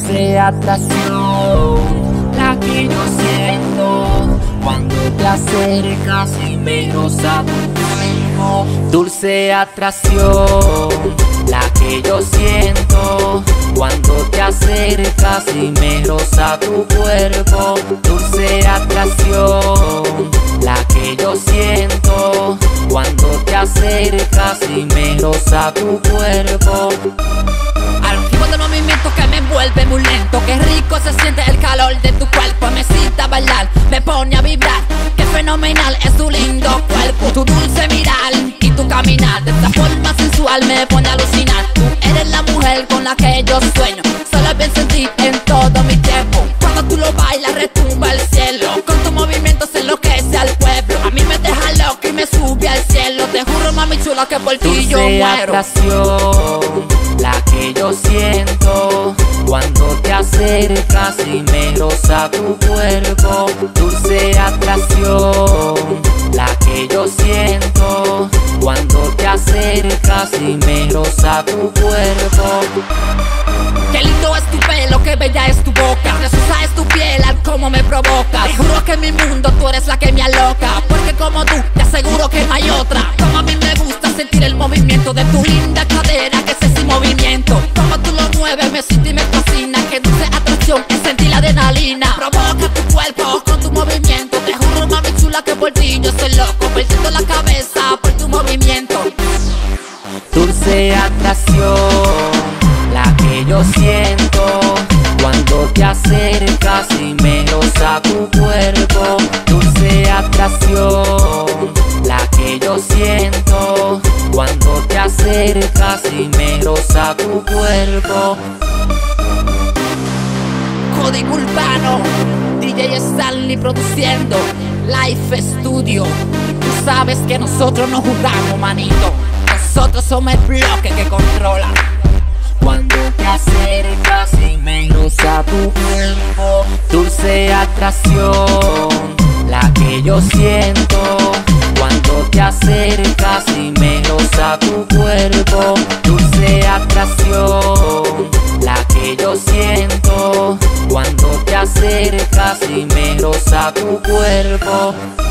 dulce atracción, la que yo siento cuando te acercas y me roza tu cuerpo. Dulce atracción, la que yo siento cuando te acercas y me roza tu cuerpo. Dulce atracción, la que yo siento cuando te acercas y me roza tu cuerpo. Al ritmo del movimiento que me envuelve muy lento, qué rico se siente el calor de tu cuerpo. Me incita a bailar, me pone a vibrar, qué fenomenal es tu lindo cuerpo. Tu dulce mirar y tu caminar, de esta forma sensual me pone a alucinar. Tú eres la mujer con la que yo sueño, solo pienso en ti en todo mi tiempo. Cuando tú lo bailas retumba el cielo, con tu movimiento se enloquece al pueblo. A mí me deja loco y me sube al cielo. Te juro mami chula que por ti yo muero. Atracción, la que yo siento cuando te acercas y me roza tu cuerpo. Dulce atracción, la que yo siento cuando te acercas y me roza tu cuerpo. Qué lindo es tu pelo, qué bella es tu boca, preciosa es tu piel, al cómo me provoca. Te juro que en mi mundo tú eres la que me aloca, porque como tú te aseguro que no hay otra. Como a mí me gusta sentir el movimiento de tu linda cadera, que es ese movimiento. Como tú lo mueves me siento y me fascina, qué dulce atracción es sentir la adrenalina. Provoca tu cuerpo con tu movimiento, te juro mami chula que por ti yo soy loco, perdiendo la cabeza por tu movimiento. Dulce atracción, la que yo siento cuando te acercas y me roza tu cuerpo. Dulce atracción, la que yo siento cuando te acercas y me roza tu cuerpo. Código Urbano, DJ Stanley produciendo, Life Studio. Tú sabes que nosotros no jugamos, manito, nosotros somos el bloque que controla. Cuando te acercas y me roza tu cuerpo. Dulce atracción, la que yo siento cuando te acercas y me roza tu cuerpo. Dulce atracción, la que yo siento cuando te acercas y me roza tu cuerpo.